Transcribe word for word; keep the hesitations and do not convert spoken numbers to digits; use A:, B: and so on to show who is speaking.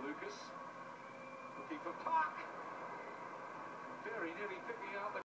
A: Lucas. Looking for Park. Very nearly picking out the